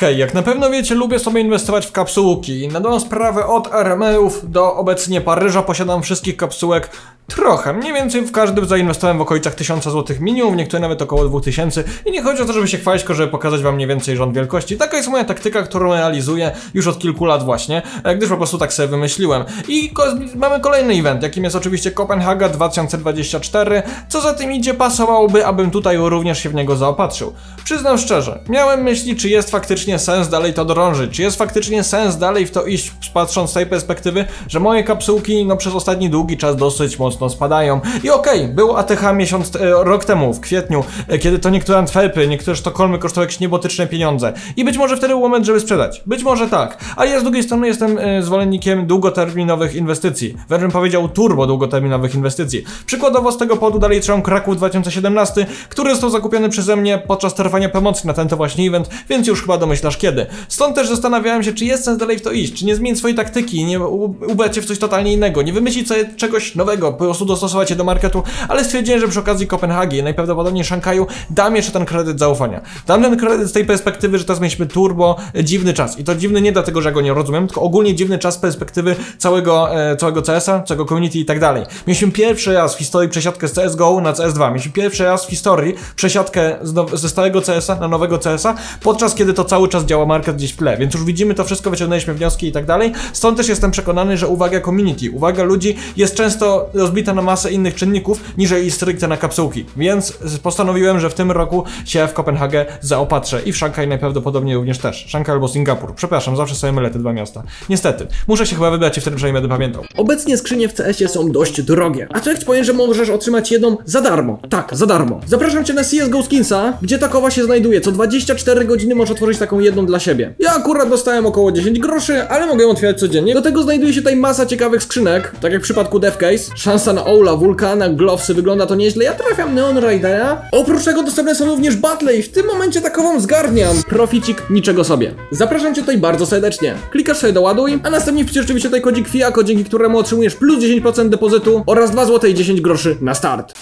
Hej, jak na pewno wiecie, lubię sobie inwestować w kapsułki i na dobrą sprawę od RME-ów do obecnie Paryża posiadam wszystkich kapsułek trochę, mniej więcej w każdym zainwestowałem w okolicach 1000 zł minimum, w niektóre nawet około 2000 i nie chodzi o to, żeby się chwalić, tylko żeby pokazać wam mniej więcej rząd wielkości. Taka jest moja taktyka, którą realizuję już od kilku lat właśnie, gdyż po prostu tak sobie wymyśliłem. I mamy kolejny event, jakim jest oczywiście Kopenhaga 2024, co za tym idzie, pasowałoby, abym tutaj również się w niego zaopatrzył. Przyznam szczerze, miałem myśli, czy jest faktycznie sens dalej to drążyć, czy jest faktycznie sens dalej w to iść, patrząc z tej perspektywy, że moje kapsułki przez ostatni długi czas dosyć mocno spadają. I okej, był ATH rok temu, w kwietniu, kiedy to niektóre Antwerpy, niektóre Sztokholmy kosztowały jakieś niebotyczne pieniądze. I być może wtedy był moment, żeby sprzedać. Być może tak. Ale ja z drugiej strony jestem zwolennikiem długoterminowych inwestycji. Wręcz bym powiedział turbo długoterminowych inwestycji. Przykładowo z tego powodu dalej trzymam Kraków 2017, który został zakupiony przeze mnie podczas trwania promocji na ten to właśnie event, więc już chyba domyślasz kiedy. Stąd też zastanawiałem się, czy jest sens dalej w to iść, czy nie zmienić swojej taktyki, nie ubrać się w coś totalnie innego, nie wymyślić sobie czegoś nowego, po prostu dostosować się do marketu, ale stwierdziłem, że przy okazji Kopenhagi, najprawdopodobniej Szanghaju, dam jeszcze ten kredyt zaufania. Dam ten kredyt z tej perspektywy, że teraz mieliśmy turbo dziwny czas. I to dziwny nie dlatego, że ja go nie rozumiem, tylko ogólnie dziwny czas z perspektywy całego CS-a, całego community i tak dalej. Mieliśmy pierwszy raz w historii przesiadkę z CSGO na CS2. Mieliśmy pierwszy raz w historii przesiadkę ze starego CS-a na nowego CS-a, podczas kiedy to cały czas działa market gdzieś w tle. Więc już widzimy to wszystko, wyciągnęliśmy wnioski i tak dalej. Stąd też jestem przekonany, że uwaga community, uwaga ludzi jest często rozbita na masę innych czynników, niżeli stricte na kapsułki. Więc postanowiłem, że w tym roku się w Kopenhagę zaopatrzę i w Szanghaj najprawdopodobniej również też. Szanghaj albo Singapur. Przepraszam, zawsze sobie mylę te dwa miasta. Niestety. Muszę się chyba wybrać i wtedy przynajmniej będę pamiętał. Obecnie skrzynie w CS-ie są dość drogie. A co jak ci powiem, że możesz otrzymać jedną za darmo? Tak, za darmo. Zapraszam cię na CSGO Skinsa, gdzie takowa się znajduje. Co 24 godziny możesz otworzyć taką jedną dla siebie. Ja akurat dostałem około 10 groszy, ale mogę ją otwierać codziennie. Do tego znajduje się tutaj masa ciekawych skrzynek, tak jak w przypadku Devcase. Szansa na Ola, Wulkana, Glowsy, wygląda to nieźle. Ja trafiam Neon Ridera. Oprócz tego dostępne są również battle i w tym momencie takową zgarniam. Proficik, niczego sobie. Zapraszam cię tutaj bardzo serdecznie. Klikasz sobie doładuj, a następnie wpisz oczywiście tutaj kodzik FIAKO, dzięki któremu otrzymujesz plus 10% depozytu oraz 2 zł i 10 groszy na start.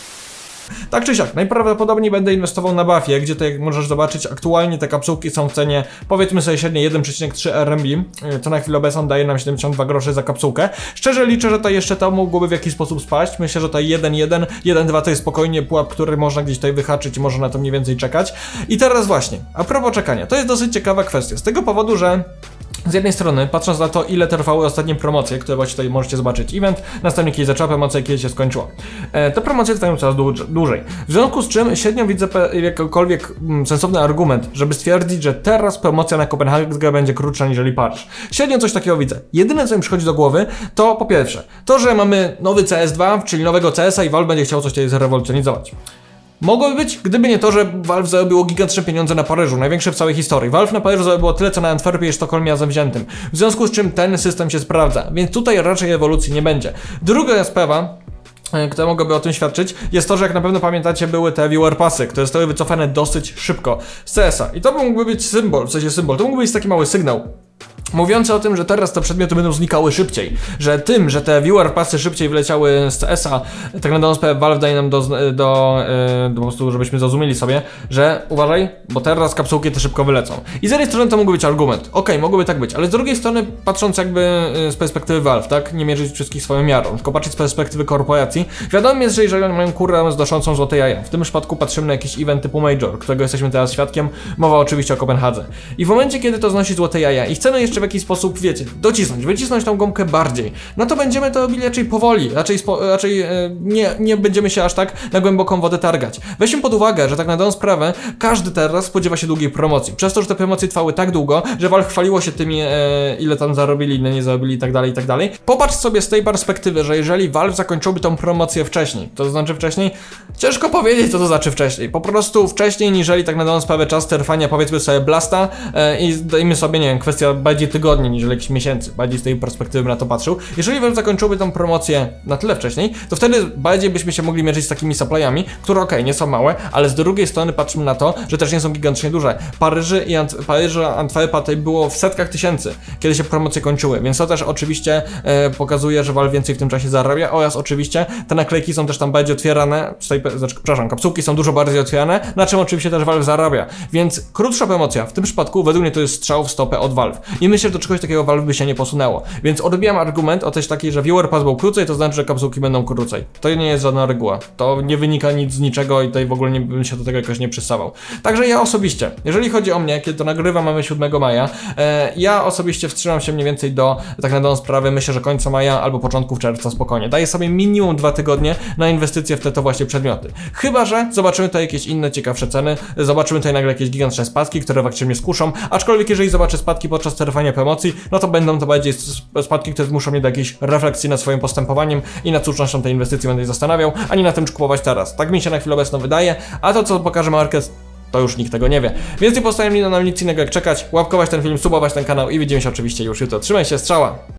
Tak czy siak, najprawdopodobniej będę inwestował na Buffie, gdzie to jak możesz zobaczyć, aktualnie te kapsułki są w cenie, powiedzmy sobie średnio 1,3 RMB, co na chwilę obecną daje nam 72 groszy za kapsułkę. Szczerze liczę, że to jeszcze to mogłoby w jakiś sposób spaść. Myślę, że to 1,1, 1,2 to jest spokojnie pułap, który można gdzieś tutaj wyhaczyć i można na to mniej więcej czekać. I teraz właśnie, a propos czekania, to jest dosyć ciekawa kwestia, z tego powodu, że z jednej strony, patrząc na to, ile trwały ostatnie promocje, które właśnie tutaj możecie zobaczyć, event, następnie kiedy zaczęła promocja, kiedy się skończyła. Te promocje trwają coraz dłużej. W związku z czym średnio widzę jakikolwiek sensowny argument, żeby stwierdzić, że teraz promocja na Kopenhagę będzie krótsza niżeli Paryż. Średnio coś takiego widzę. Jedyne, co mi przychodzi do głowy, to po pierwsze, to, że mamy nowy CS2, czyli nowego CS-a i Valve będzie chciał coś tutaj zrewolucjonizować. Mogłoby być, gdyby nie to, że Valve zarobiło gigantyczne pieniądze na Paryżu, największe w całej historii. Valve na Paryżu zarobiło tyle, co na Antwerpie i Sztokholmie razem wziętym. W związku z czym ten system się sprawdza, więc tutaj raczej ewolucji nie będzie. Druga sprawa, która mogłaby o tym świadczyć, jest to, że jak na pewno pamiętacie, były te viewer passy, które zostały wycofane dosyć szybko z CS-a. I to mógłby być symbol, w sensie symbol, to mógłby być taki mały sygnał mówiący o tym, że teraz te przedmioty będą znikały szybciej, że tym, że te viewer passy szybciej wyleciały z CS-a, tak na dobrą sprawę Valve daje nam po prostu, żebyśmy zrozumieli sobie, że uważaj, bo teraz kapsułki te szybko wylecą. I z jednej strony to mógłby być argument, okej, mogłoby tak być, ale z drugiej strony, patrząc jakby z perspektywy Valve, tak, nie mierzyć wszystkich swoją miarą, tylko patrzeć z perspektywy korporacji, wiadomo jest, że jeżeli oni mają kurę znoszącą złote jaja, w tym przypadku patrzymy na jakiś event typu Major, którego jesteśmy teraz świadkiem, mowa oczywiście o Kopenhadze. I w momencie, kiedy to znosi złote jaja i chcemy jeszcze w jakiś sposób, wiecie, wycisnąć tą gąbkę bardziej, no to będziemy to robili raczej powoli, raczej nie będziemy się aż tak na głęboką wodę targać. Weźmy pod uwagę, że tak na dobrą sprawę, każdy teraz spodziewa się długiej promocji, przez to, że te promocje trwały tak długo, że Valve chwaliło się tymi, ile tam zarobili, ile nie zarobili i tak dalej. Popatrz sobie z tej perspektywy, że jeżeli Valve zakończyłby tą promocję wcześniej, to znaczy wcześniej, ciężko powiedzieć, co to znaczy wcześniej, po prostu wcześniej, niżeli tak na dobrą sprawę czas trwania, powiedzmy sobie Blasta i dajmy sobie, nie wiem, kwestia bardziej tygodni niż jakichś miesięcy, bardziej z tej perspektywy na to patrzył. Jeżeli bym zakończyłby tą promocję na tyle wcześniej, to wtedy bardziej byśmy się mogli mierzyć z takimi supplyami, które okej, nie są małe, ale z drugiej strony patrzymy na to, że też nie są gigantycznie duże. Paryż, Antwerpa tutaj było w setkach tysięcy, kiedy się promocje kończyły, więc to też oczywiście pokazuje, że Valve więcej w tym czasie zarabia, oraz oczywiście te naklejki są też tam bardziej otwierane, kapsułki są dużo bardziej otwierane, na czym oczywiście też Valve zarabia, więc krótsza promocja w tym przypadku według mnie to jest strzał w stopę od Valve i myślę, że do czegoś takiego Valve by się nie posunęło, więc odbijam argument o też takiej, że viewer pass był krócej, to znaczy, że kapsułki będą krócej. To nie jest żadna reguła, to nie wynika nic z niczego i tutaj w ogóle nie bym się do tego jakoś nie przystawał. Także ja osobiście, jeżeli chodzi o mnie, kiedy to nagrywam, mamy 7 maja, ja osobiście wstrzymam się mniej więcej do, tak na dobrą sprawę, myślę, że końca maja albo początków czerwca spokojnie. Daję sobie minimum 2 tygodnie na inwestycje w te to właśnie przedmioty. Chyba że zobaczymy tutaj jakieś inne ciekawsze ceny, zobaczymy tutaj nagle jakieś gigantyczne spadki, które faktycznie mnie skuszą, aczkolwiek jeżeli zobaczę spadki podczas trwania promocji, no to będą to bardziej spadki, które zmuszą mnie do jakiejś refleksji nad swoim postępowaniem i nad słusznością tej inwestycji będę się zastanawiał, a nie na tym, czy kupować teraz. Tak mi się na chwilę obecną wydaje, a to, co pokaże market, to już nikt tego nie wie. Więc nie pozostaje mi nam nic innego jak czekać, łapkować ten film, subować ten kanał i widzimy się oczywiście już jutro. Trzymaj się, strzała!